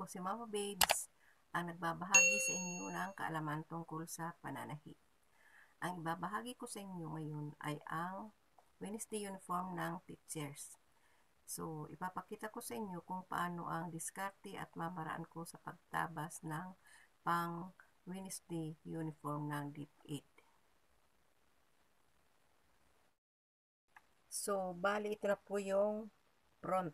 po si Mama Babes, ang nagbabahagi sa inyo ng kaalaman tungkol sa pananahit. Ang ibabahagi ko sa inyo ngayon ay ang Wednesday uniform ng teachers. So, ipapakita ko sa inyo kung paano ang diskarte at mamaraan ko sa pagtabas ng pang Wednesday uniform ng DepEd. So, bali ito na po yung front.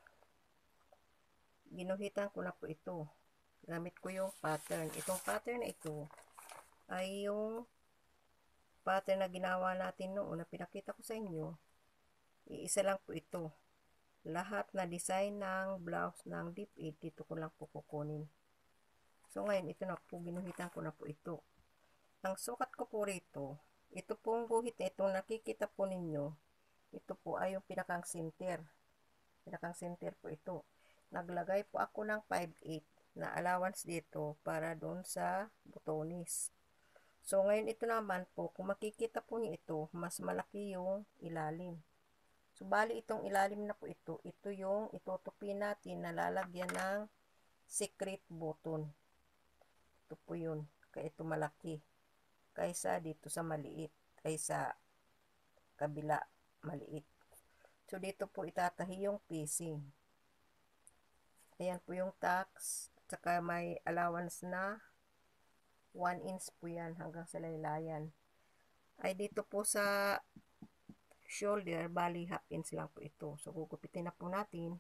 Ginuhitan ko na po ito. Gamit ko yung pattern. Itong pattern na ito ay yung pattern na ginawa natin noon na pinakita ko sa inyo. Iisa lang po ito. Lahat na design ng blouse ng DepEd, dito ko lang po kukunin. So ngayon, ito na po, ginuhitan ko na po ito. Ang sukat ko po rito, ito pong guhit na itong nakikita po ninyo, ito po ay yung pinakang center. Pinakang center po ito. Naglagay po ako ng 5/8 na allowance dito para doon sa butonis. So, ngayon ito naman po, kung makikita po niyo ito, mas malaki yung ilalim. So, bali itong ilalim na po ito, ito yung itutupi natin na lalagyan ng secret button. Ito po yun, kaya ito malaki. Kaysa dito sa maliit, kaysa kabila maliit. So, dito po itatahi yung piecing. Ayan po yung tax, at saka may allowance na 1 inch po yan hanggang sa laylayan. Ay dito po sa shoulder, bali half inch lang po ito. So, gugupitin na po natin.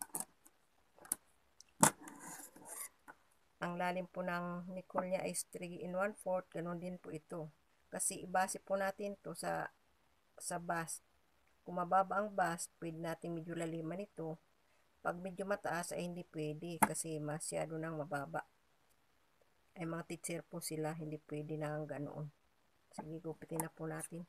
Ang lalim po ng nicole niya is 3 1/4, ganun din po ito. Kasi ibase po natin to sa bust. Kung mababa ang bust, pwede natin medyo laliman ito. Pag medyo mataas ay hindi pwede kasi masyado nang mababa. Ay mga teacher po sila, hindi pwede na ganoon. Sige, gupitin na po natin.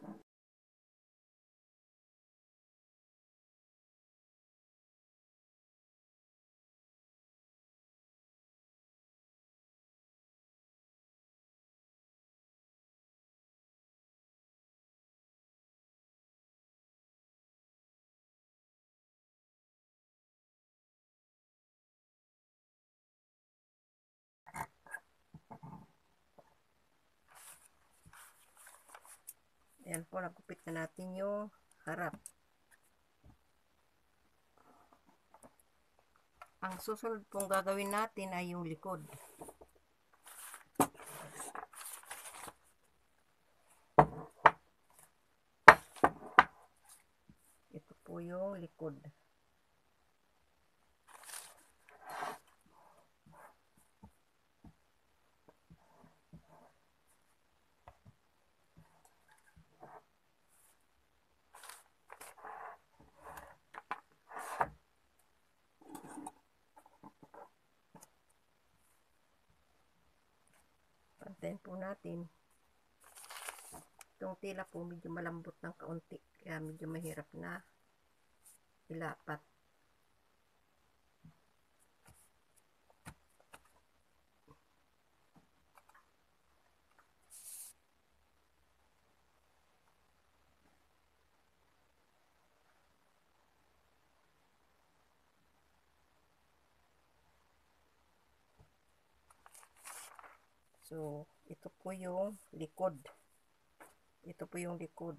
Ayan po, nagupit na natin yung harap. Ang susunod pong gagawin natin ay yung likod. Ito po yung likod. Pantayin po natin. Itong tila po medyo malambot ng kaunti, kaya medyo mahirap na ilapat. So, ito po yung likod. Ito po yung likod.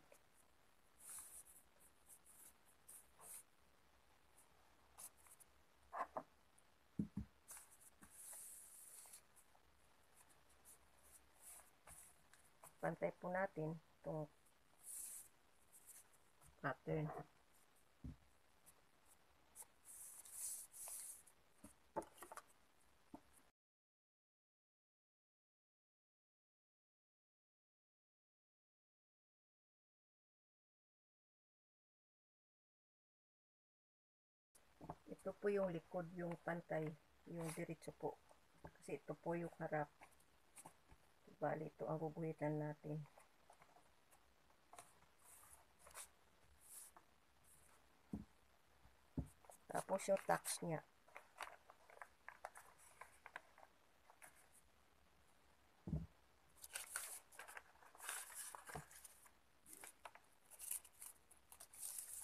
Pantay po natin itong pattern. Ito po yung likod, yung pantay, yung diretso po. Kasi ito po yung harap. Bali, ito ang guguhitan natin. Tapos yung tax niya.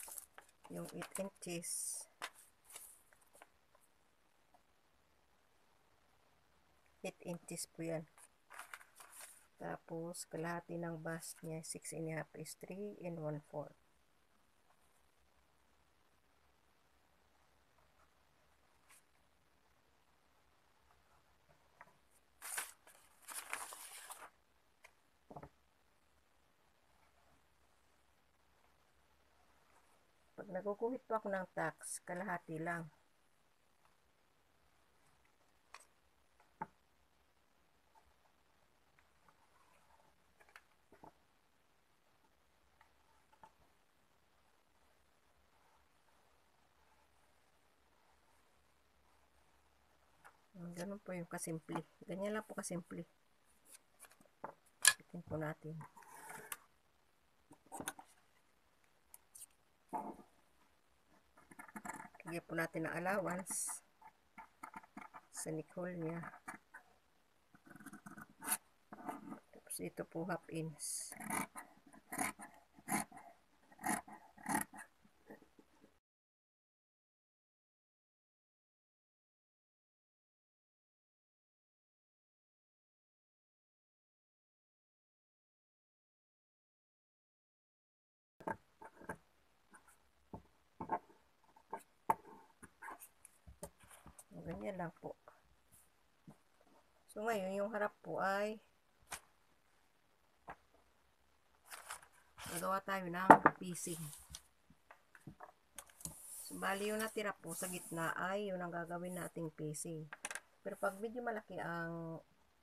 Yung 8 inches. 8 inches po yan. Tapos, kalahati ng bust niya, 6½ is 3 1/4. Pag naguguhit po ako ng tax, kalahati lang. Ganun po yung kasimple. Ganyan lang po kasimple. Itin po natin. Lagyan po natin ng allowance sa neck hole niya. Tapos ito po half inch. Ganyan lang po. So ngayon yung harap po ay nagawa tayo ng piecing. So bali yung natira po sa gitna ay yun ang gagawin nating piecing. Pero pag medyo malaki ang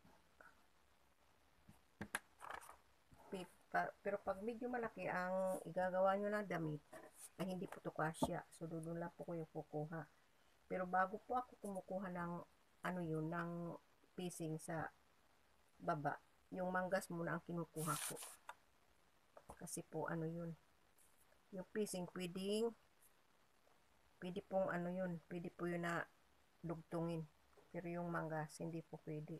igagawa nyo ng damit ay hindi po to kasya. So doon lang po kayo kukuha. Pero bago po ako kumukuha ng ng piecing sa baba, yung manggas muna ang kinukuha ko. Kasi po yung piecing pwede pong pwede po yun na dugtungin. Pero yung manggas hindi po pwede.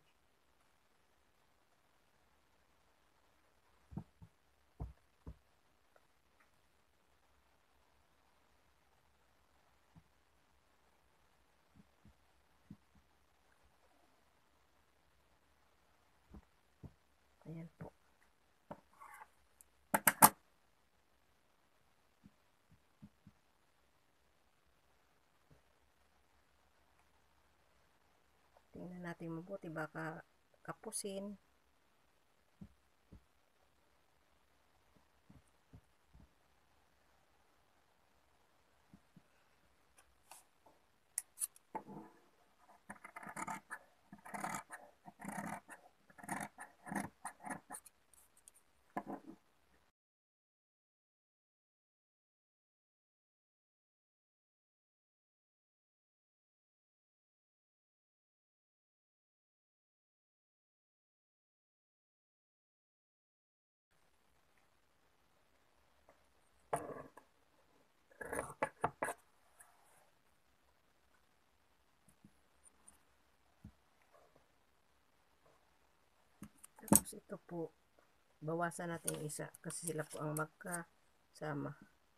Ayan po. Tingnan natin mabuti, baka kapusin. Tapos ito po, bawasan natin yung isa kasi sila po ang magkasama.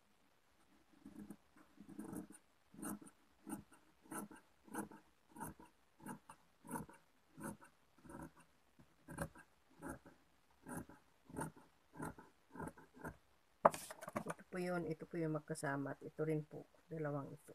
Ito po yung magkasama at ito rin po, dalawang ito.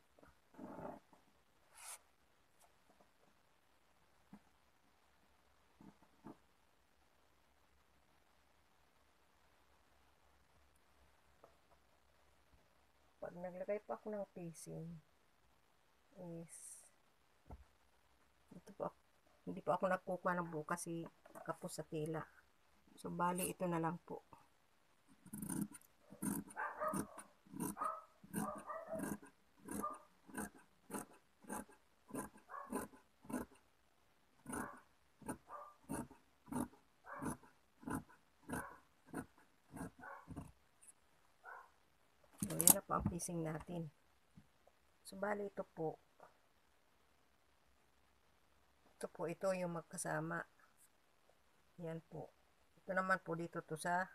Pag naglagay pa ako ng piecing is hindi po ako nagkukuha ng buo kasi kapos sa tela. So bali ito na lang po. So yan na po ang piecing natin. So bali ito po ito yung magkasama. Yan po. Ito naman po dito to sa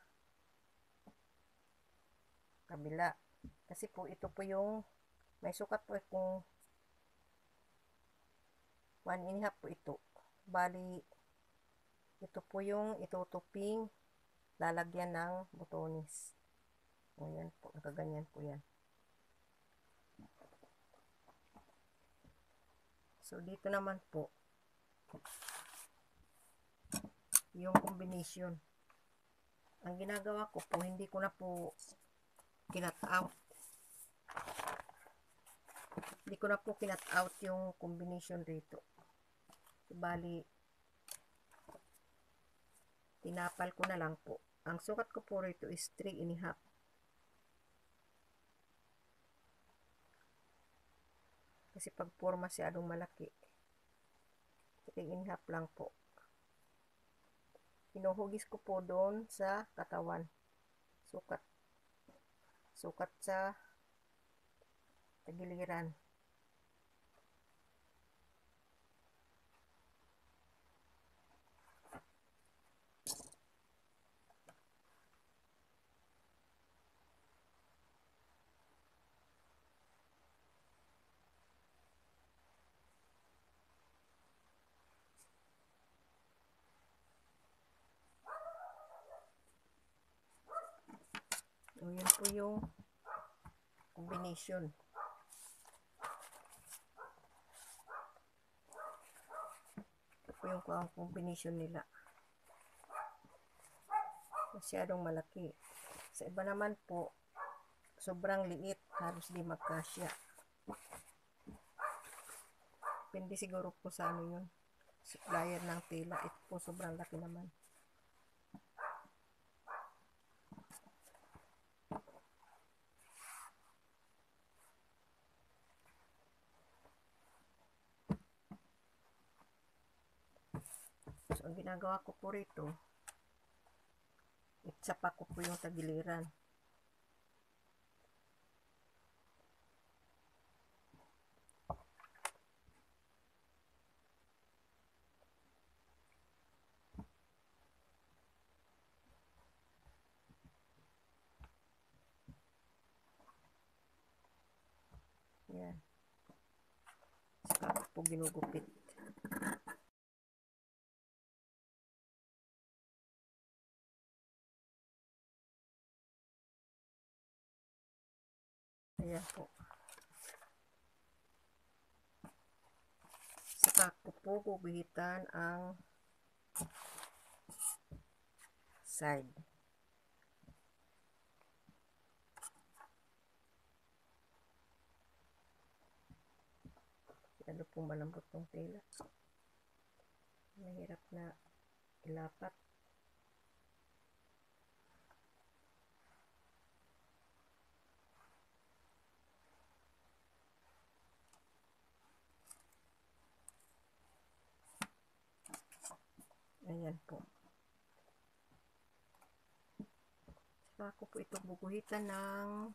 kabila. Kasi po ito po yung may sukat po kung 1½ po ito. Bali, ito po yung itutuping lalagyan ng botones. Ayan po, nakaganyan po yan. So, dito naman po, yung combination. Ang ginagawa ko po, hindi ko na po kinat out. Hindi ko na po kinat out yung combination dito. So, bali, tinapal ko na lang po. Ang sukat ko po rito is 3.5. Kasi pag puro masyadong malaki, 3.5 lang po. Hinuhugis ko po doon sa katawan. Sukat sa tagiliran. O, yun po yung combination. Ito po yung combination nila. Masyadong malaki. Sa iba naman po, sobrang liit. Halos di magkasya. Depende siguro po sa ano yun. Supplier ng tela. Ito po sobrang laki naman. So, ang ginagawa ko po rito, itsapa ko po yung tagiliran. Yan. Saka ko po ginugupit. Ayan po. Saka ko po guguhitan ang side. Lalo pong malambot ng tela. Mahirap na ilapat. Ayan po. Saka ko po ito guguhitan ng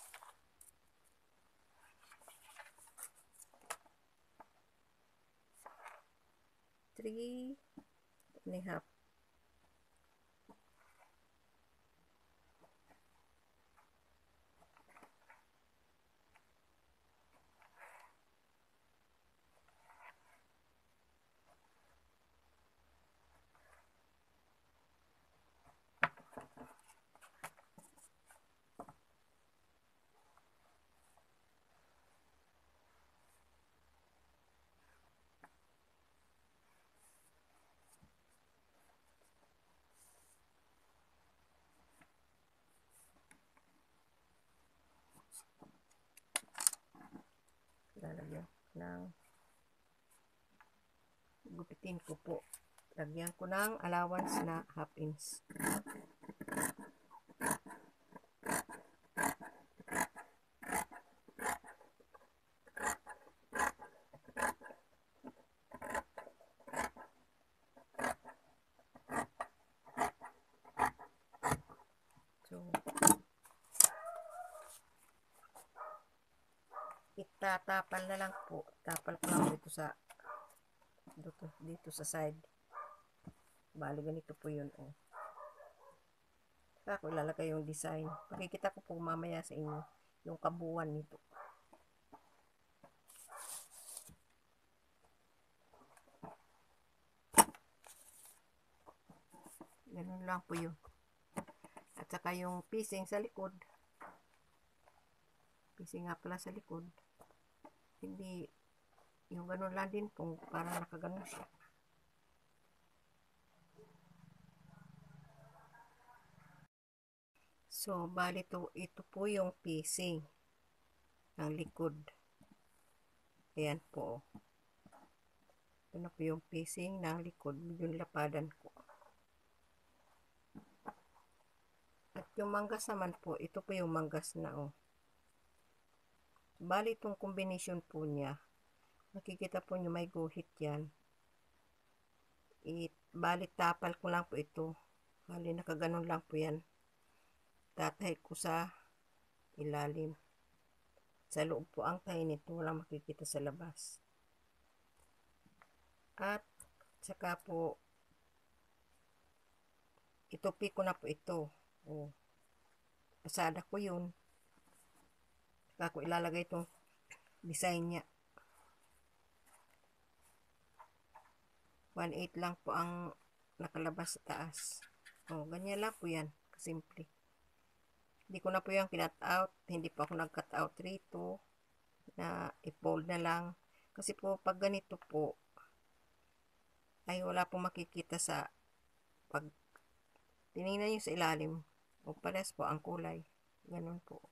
3.5. Lalagyan ng gupitin ko po. Lagyan ko ng allowance na 1/2 inch. So, itatapal na lang po. Tapal ko lang dito sa side. Bali, ganito po yun. Oh. Saka ko ilalagay yung design. Pakikita ko po mamaya sa inyo yung kabuuan nito. Ganun lang po yun. At saka yung piecing sa likod. Piecing nga pala sa likod. Hindi, yung ganun lang din po, para nakaganon siya. So, bali ito po yung piecing ng likod. Ayan po. Ito na po yung piecing ng likod. Yung lapadan ko. At yung manggas naman po, ito po yung manggas na Bali itong combination po niya. Nakikita po nyo may guhit yan. Bali tapal ko lang po ito. Bali nakaganon lang po yan. Tatahid ko sa ilalim. Sa loob po ang tahi nito. Walang makikita sa labas. At saka po itupi ko na po ito. Pasada ko yun. Saka ko ilalagay itong design niya. 1/8 lang po ang nakalabas sa taas. Ganyan lang po yan. Simple. Hindi ko na po yung kinut out. Hindi po ako nag-cut out rito. Na i-fold na lang. Kasi po pag ganito po, ay wala po makikita sa pag tinignan nyo sa ilalim. Pares po ang kulay. Ganun po.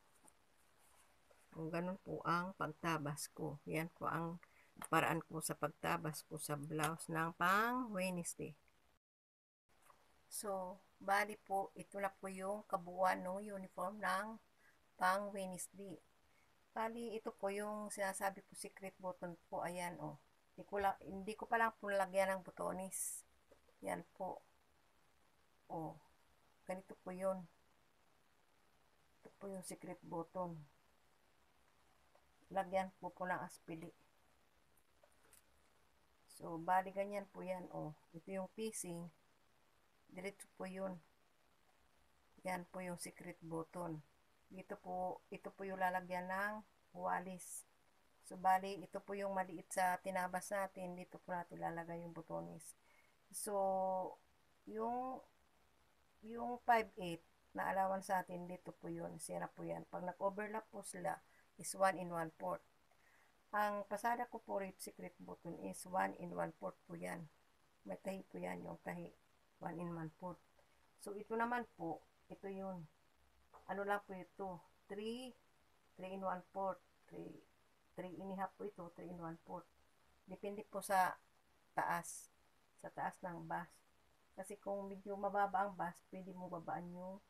Ganun po ang pagtabas ko. Yan po ang paraan ko sa pagtabas ko sa blouse ng pang Wednesday. So, bali po, ito na po yung kabuuan ng uniform ng pang Wednesday. Bali, ito po yung sinasabi po secret button po. Ayan, Hindi ko pa lang po nalagyan ng butones. Yan po. Ganito po yun. Ito po yung secret button. Lagyan po ng aspili. So, bali ganyan po yan, Ito yung piecing. Diretso po yun. Yan po yung secret button. Ito po yung lalagyan ng walis. So, bali, ito po yung maliit sa tinabas natin. Dito po natin lalagay yung butones. So, yung 5/8 na allowance sa atin, dito po yun. Sira po yan. Pag nag-overlap po sila, is 1 in 1/4. Ang pasada ko po rate secret button is 1 in 1/4 po yan. May tahi po yan, yung tahi 1 in 1/4. So ito naman po, ito yun. Ano lang po ito, 3 in 1/4, 3 and a half po ito, 3 in 1/4. Depende po sa taas ng bus. Kasi kung medyo mababa ang bus, pwede mo babaan yung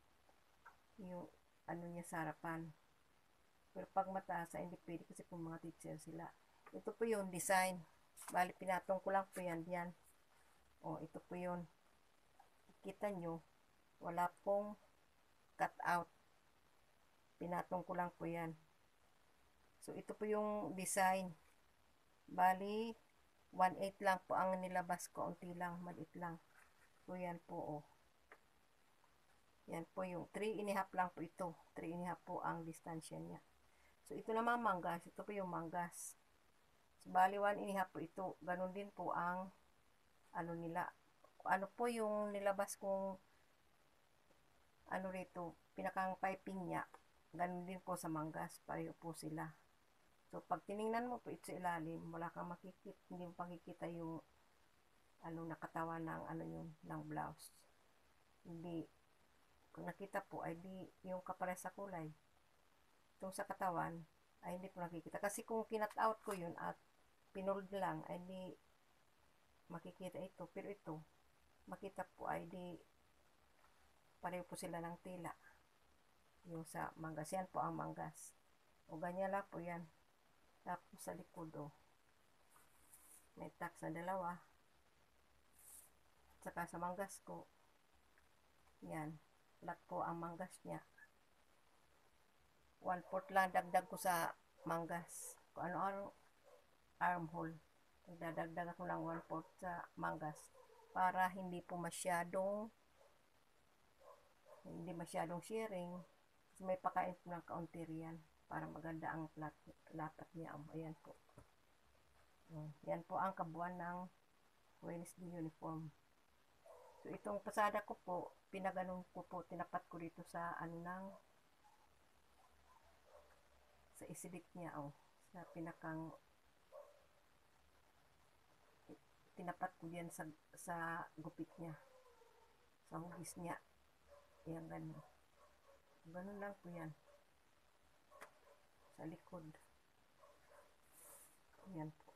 ano niya sa harapan. Pero pag mataas, hindi pwede kasi po mga teacher sila. Ito po yung design. Bali, pinatong ko lang po yan. Ito po yun. Kita nyo, wala pong cut out. Pinatong ko lang po yan. So, ito po yung design. Bali, 1/8 lang po ang nilabas ko. Unti lang, maliit lang. So, yan po, Yan po yung 3 and a half lang po ito. 3 and a half po ang distansya niya. So, ito naman manggas. Ito po yung manggas. So, bali 1 and a half po ito. Ganun din po ang nila. Ano po yung nilabas kong rito, pinakang piping niya. Ganun din po sa manggas. Pareho po sila. So, pag tiningnan mo po ito sa ilalim, wala kang makikita, hindi mo pakikita yung nakatawan ng ng blouse. Hindi, kung nakita po, ay di yung kapares sa kulay. Itong sa katawan, ay hindi po nakikita. Kasi kung kinut out ko yun at pinold lang, ay di makikita ito. Pero ito, makita po ay di pareho po sila ng tela. Yung sa manggas, yan po ang manggas. Ganyan lang po yan. Tapos sa likod, may tax na 2. Saka sa manggas ko, yan, flat po ang manggas niya. 1/4 lang dagdag ko sa manggas. Kung ano armhole. Dadagdag ako ng 1/4 sa manggas para hindi masyadong sharing. Kasi may pakain po ng kaunti riyan para maganda ang lapat niya. Ayan po. Yan po ang kabuuan ng Wednesday uniform. So, itong pasada ko po, pinaganon ko po, tinapat ko dito sa sa isilip niya, oh. Sa pinakang, tinapat ko diyan sa gupit niya. Sa hugis niya. Yan, ganun. Ganun lang po yan. Sa likod. Yan po.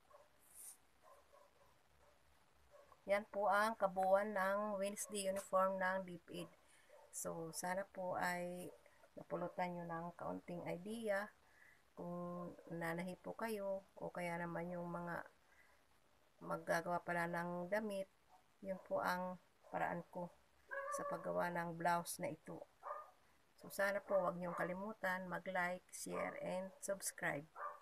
Yan po ang kabuuan ng Wednesday uniform ng DepEd. So, sana po ay napulutan nyo ng kaunting idea kung nanahi po kayo o kaya naman yung mga maggagawa pala ng damit. Yun po ang paraan ko sa paggawa ng blouse na ito. So, sana po huwag niyong kalimutan mag-like, share, and subscribe.